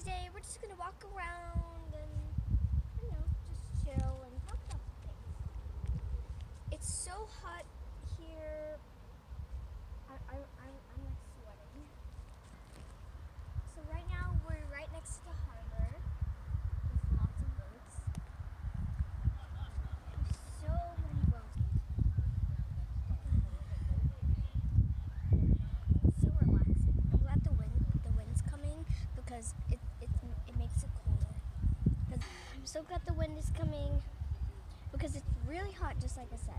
today we're just gonna walk around and, you know, just chill and talk about things. It's so hot here. I'm like sweating. So right now we're right next to the harbor. There's lots of boats. There's so many boats. It's so relaxing. I'm glad the wind's coming because it makes it cooler. I'm so glad the wind is coming because it's really hot, just like I said.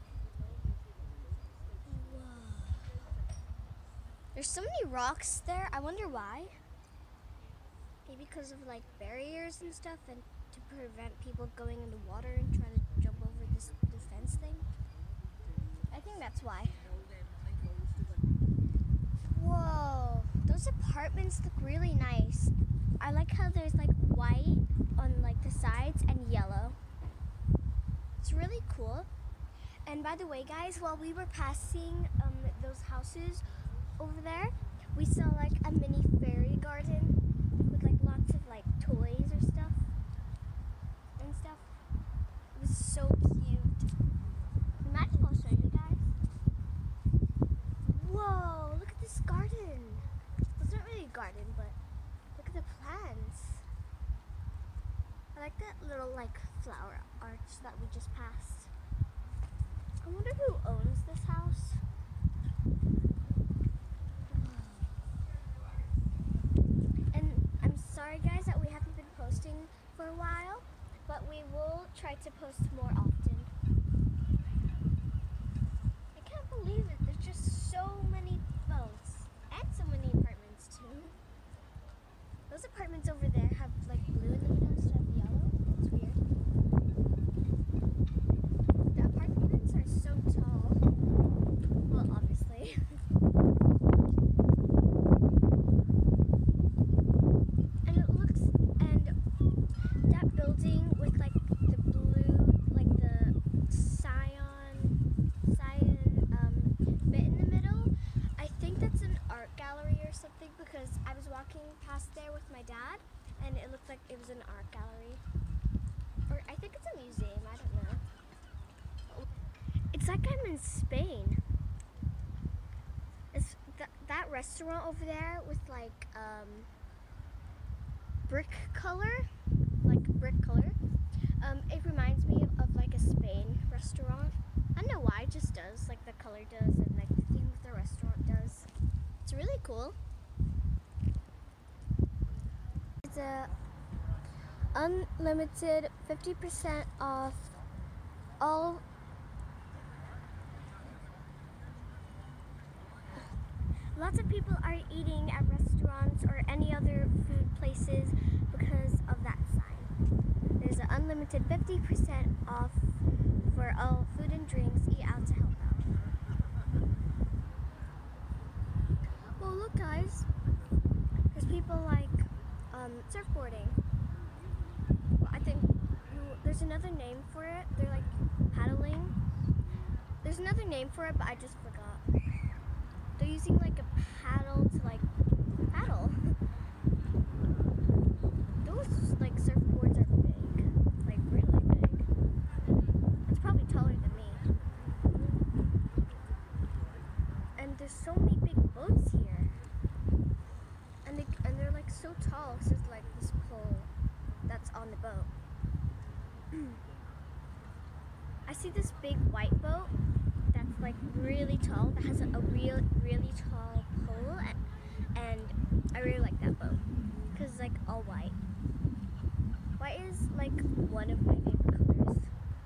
There's so many rocks there. I wonder why. Maybe because of like barriers and stuff, and to prevent people going in the water and trying to jump over this fence thing. I think that's why. Whoa, those apartments look really nice. I like how there's like white on like the sides and yellow. It's really cool. And by the way, guys, while we were passing those houses over there, we saw like a mini fairy garden with like lots of like toys or stuff and stuff. It was so cute. Imagine I'll show you guys. Whoa, look at this garden. It's not really a garden, but look at the plants. I like that little like flower arch that we just passed. I wonder who owns this house. Sorry guys that we haven't been posting for a while, but we will try to post more often. I can't believe it, there's just so many boats and so many apartments too. Those apartments over there have like blue in the middle instead of yellow. It's weird. The apartments are so tall. Well, obviously. With like the blue, like the cyan bit in the middle. I think that's an art gallery or something because I was walking past there with my dad and it looked like it was an art gallery. Or I think it's a museum, I don't know. It's like I'm in Spain. It's that restaurant over there with like brick color. It reminds me of like a Spain restaurant. I don't know why, it just does. Like the color does and like the theme of the restaurant does. It's really cool. It's a unlimited 50% off all. Lots of people are eating at restaurants or any other food places because of that sign. There's an unlimited 50% off for all food and drinks. Eat out to help out. Well, look, guys. There's people like surfboarding. Well, I think there's another name for it. They're like paddling. There's another name for it, but I just forgot. They're using like a paddle to like paddle. Those like surfboards are big, like really big. It's probably taller than me. And there's so many big boats here. And they're like so tall because there's like this pole that's on the boat. I see this big white boat that's like really tall, that has a really tall pole, and I really like that boat because it's like all white. White is like one of my favorite colors.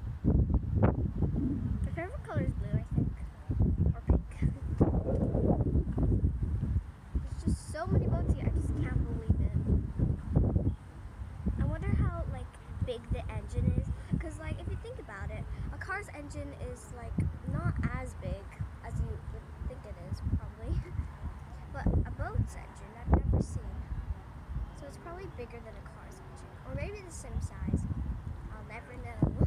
My favorite color is blue, I think, or pink. There's just so many boats here, I just can't believe it. I wonder how like big the engine is, because like if you think about it, a car's engine is like not as big as you would think it is, probably. But a boat's engine I've never seen. So it's probably bigger than a car's engine. Or maybe the same size. I'll never know.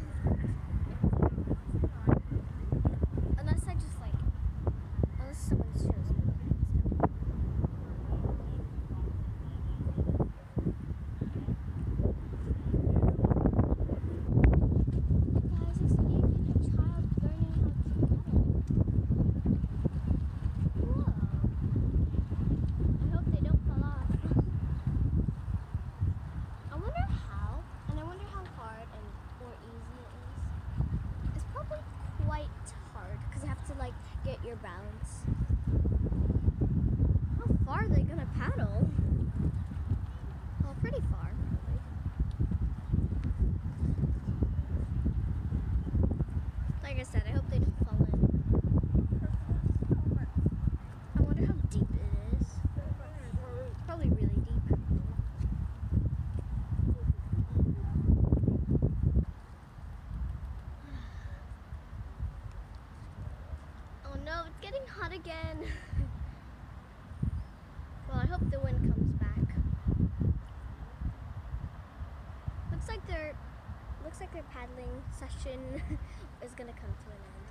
Unless I just like, unless someone shows me. again. Well, I hope the wind comes back. Looks like their paddling session is gonna come to an end.